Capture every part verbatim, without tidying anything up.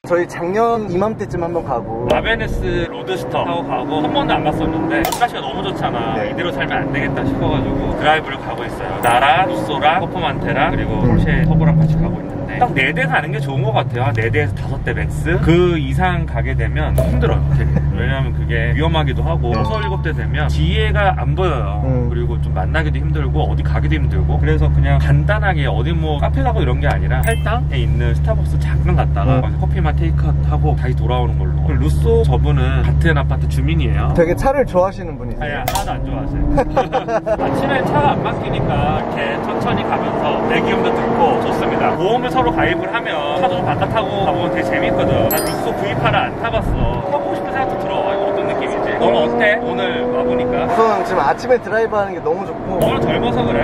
저희 작년 이맘때쯤 한번 가고 아베네스 로드스터 타고 가고 한 번도 안 갔었는데 날씨가 너무 좋잖아. 네. 이대로 살면 안 되겠다 싶어가지고 드라이브를 가고 있어요. 나랑 루쏘랑 퍼포만테랑 그리고 포르쉐 터보랑 같이 가고 있는데 딱 네 대 가는 게 좋은 것 같아요. 한 네 대에서 다섯 대 맥스 그 이상 가게 되면 힘들어요 되게. 왜냐면 그게 위험하기도 하고 여섯 일곱 대 되면 뒤에가 안 보여요. 음. 그리고 좀 만나기도 힘들고 어디 가기도 힘들고 그래서 그냥 간단하게 어디 뭐 카페 가고 이런 게 아니라 팔당에 있는 스타벅스 잠깐 갔다가 음. 커피만 테이크아웃하고 다시 돌아오는 걸로. 루쏘 저분은 같은 아파트 주민이에요. 되게 차를 좋아하시는 분이세요? 아야 하나도 안 좋아하세요. 아침에 차가 안 막히니까 이렇게 천천히 가면서 배기음도 듣고 좋습니다. 보험을 서로 가입을 하면 차도 좀 바깥 타고 가보면 되게 재밌거든. 난 루쏘 브이팔을 안 타봤어. 타보고 싶은 생각도 들어. 이거 어떤 느낌이지? 너는 어때? 오늘 와보니까? 우선 지금 아침에 드라이브 하는 게 너무 좋고 오늘 젊어서 그래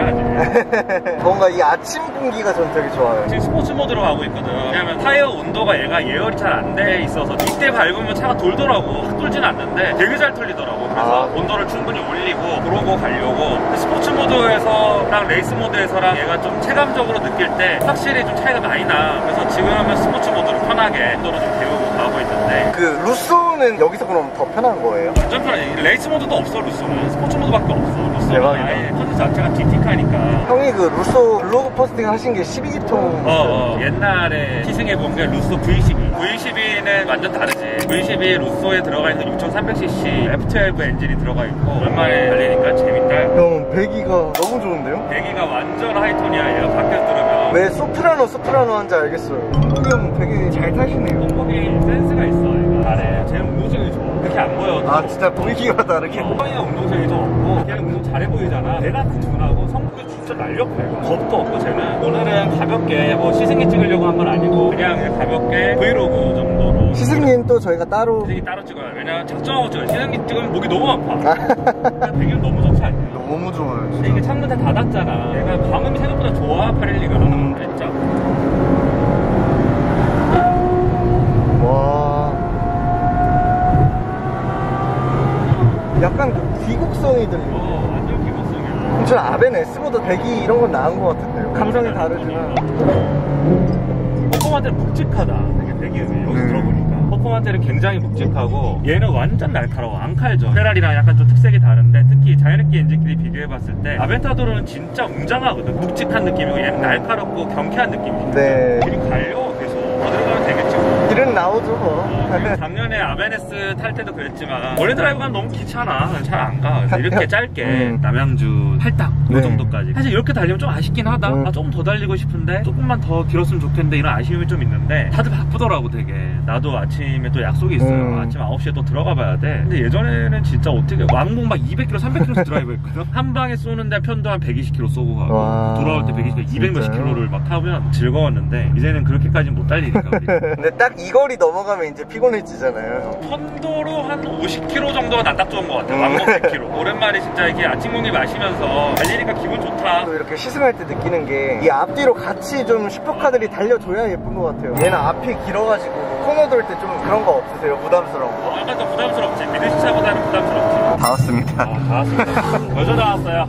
아직. 뭔가 이 아침 공기가 전 되게 좋아요. 지금 스포츠 모드로 가고 있거든. 왜냐면 타이어 온도가 얘가 예열이 잘 안 돼 있어서 이때 밟으면 차가 돌더라고. 확 돌진 않는데 되게 잘 털리더라고. 그래서 아. 온도를 충분히 올리고 그러고 가려고. 스포츠 모드에서랑 레이스 모드에서랑 얘가 좀 체감적으로 느낄 때 확실히 좀 차이가 많이 나. 그래서 지금 하면 스포츠 모드로 편하게 온도를 좀 데우고 가고 있는데 그 루쏘는 여기서 그럼 더 편한 거예요? 완전 편해. 레이스 모드도 없어. 루쏘는 스포츠 모드밖에 없어. 루쏘는 대박이다. 아예 컨셉 자체가 지티카니까. 형이 그 루쏘 블로그 포스팅 하신 게 십이 기통 어, 어. 옛날에 시승해본 게 루쏘 브이 십이. 브이 십이는 완전 다르지. 브이 십이 루쏘에 들어가 있는 육천삼백 씨씨 에프 십이 엔진이 들어가 있고 얼마에 달리니까 재밌다. 형 배기가 너무 좋은데요? 배기가 완전 하이톤이야. 얘가 밖에서 들으면 왜 소프라노 소프라노 한지 알겠어요. 홍국이 형 되게 잘 타시네요. 홍국이 센스가 있어. 얘가 잘해. 쟤는 운동성이 좋아. 그렇게 안 보여. 아 진짜 분위기가 다르게. 어, 형이가 운동성이 좀 없고 걔는 운동 잘해 보이잖아. 내가 그 둔하고 성국이 진짜 날렵해. 겁도 없고 쟤는. 오늘은 가볍게 뭐 시승기 찍으려고 한 건 아니고 그냥, 그냥 가볍게 브이로그 정도로. 시승기는 또 저희가 따로 시승기 따로 찍어요. 왜냐면 작정하고 찍어요. 시승기 찍으면 목이 너무 아파. 배기는 너무 좋지 않냐? 너무 좋아요 진짜. 근데 이게 창문 다 닫았잖아. 얘가 방음이 생각보다 좋아. 팔백십이가 음. 진짜. 와 약간 그 귀국성이 들리네. 어 완전 기본성이야. 전 아벤에스보다 배기 이런 건 나은 것 같은데요. 감성이 다르지만 퍼포만테는 묵직하다. 되게 배기음이 여기 음. 들어보니까 퍼포만테는 굉장히 묵직하고 얘는 완전 날카로워. 안 칼져. 페라리랑 약간 좀 특색이 다른데 특히 자연흡기 엔진끼리 비교해봤을 때 아벤타도로는 진짜 웅장하거든. 묵직한 느낌이고 얘는 날카롭고 경쾌한 느낌이지. 네. 길이 갈려. 계속 어디로 가면 되겠지. 길은 나오죠 뭐. 어, 작년에 아벤에스 탈 때도 그랬지만 원래 드라이브 가면 너무 귀찮아. 잘 안 가. 그래서 이렇게 짧게 음. 남양주 팔당 이 네. 정도까지. 사실 이렇게 달리면 좀 아쉽긴 하다. 음. 아, 조금 더 달리고 싶은데 조금만 더 길었으면 좋겠는데 이런 아쉬움이 좀 있는데 다들 바쁘더라고 되게. 나도 아침에 또 약속이 있어요. 음. 아침 아홉 시에 또 들어가 봐야 돼. 근데 예전에는 진짜 어떻게 왕복 막 이백 킬로미터 삼백 킬로미터 드라이브 했거든. 한 방에 쏘는데 편도 한 백이십 킬로미터 쏘고 가고 와, 돌아올 때 백이십 킬로미터 이백 몇십 킬로미터를 막 타면 즐거웠는데 이제는 그렇게까지는 못 달리니까 우리. 근데 딱 이 거리 넘어가면 이제 피곤해지잖아요. 편도로 한 오십 킬로미터 정도가 난 딱 좋은 것 같아. 음. 왕복 백 킬로미터. 오랜만에 진짜 이렇게 아침 공기 마시면서 달리니까 기분 좋다. 또 이렇게 시승할 때 느끼는 게 이 앞뒤로 같이 좀 슈퍼카들이 달려줘야 예쁜 것 같아요. 얘는 앞이 길어가지고 코너 돌 때 좀 그런 거 없으세요? 부담스러운 거? 어, 약간 더 부담스럽지. 미드시 차보다는 부담스럽지. 다 왔습니다. 어, 다 왔습니다. 벌써 다 왔어요.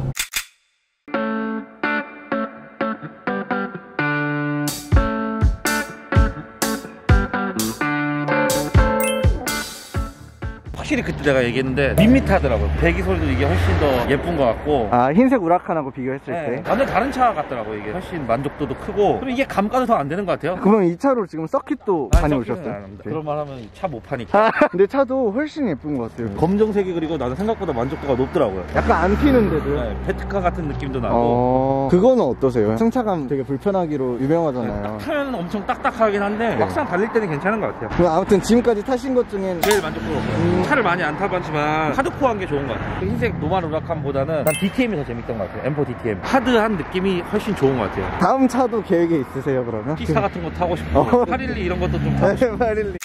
확실히 그때 내가 얘기했는데 밋밋하더라고요. 배기 소리도 이게 훨씬 더 예쁜 것 같고. 아 흰색 우라칸하고 비교했을 네, 때? 완전 다른 차 같더라고요. 이게 훨씬 만족도도 크고. 그리고 이게 감가도 더 안 되는 것 같아요. 그러면 이 차로 지금 서킷도 아니, 다녀오셨어요? 그런 말 하면 차 못 파니까. 아, 근데 차도 훨씬 예쁜 것 같아요. 검정색이 그리고 나는 생각보다 만족도가 높더라고요. 약간 안 튀는데도. 네, 베트카 같은 느낌도 나고. 어... 그거는 어떠세요? 승차감 되게 불편하기로 유명하잖아요. 딱 타면 엄청 딱딱하긴 한데 네. 막상 달릴 때는 괜찮은 것 같아요. 그럼 아무튼 지금까지 타신 것 중엔 제일 만족스러웠어요. 음... 차를 많이 안 타봤지만 하드코어한 게 좋은 것 같아요. 흰색 노만 우라칸보다는 난 디티엠이 더 재밌던 것 같아요. 엠 사 디티엠. 하드한 느낌이 훨씬 좋은 것 같아요. 다음 차도 계획이 있으세요 그러면? 피사 같은 거 타고 싶고 어... 팔일이 이런 것도 좀 타고 싶고. 팔일이.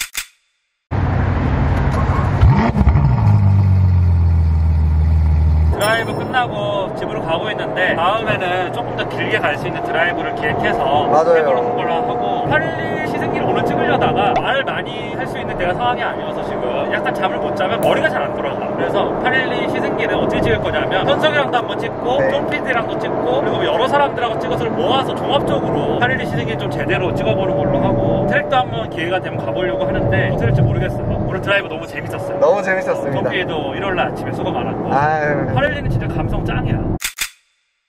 드라이브 끝나고 집으로 가고 있는데 다음에는 조금 더 길게 갈 수 있는 드라이브를 기획해서 맞아요. 해보는 걸로 하고 팔일이 시승기를 오늘 찍으려다가 말 많이 할 수 있는 내가 상황이 아니어서 지금 약간 잠을 못 자면 머리가 잘 안 돌아가. 그래서 팔일이 시승기는 어떻게 찍을 거냐면 현석이랑도 한번 찍고 네. 쫑피디랑도 찍고 그리고 여러 사람들하고 찍어서 모아서 종합적으로 팔일이 시승기 좀 제대로 찍어보는 걸로 하고 트랙도 한번 기회가 되면 가보려고 하는데 어떻게 될지 모르겠어요. 오늘 드라이브 너무 재밌었어요. 너무 재밌었습니다. 터키에도 일요일날 아침에 수고 많았고 아유. 파렐리는 진짜 감성 짱이야.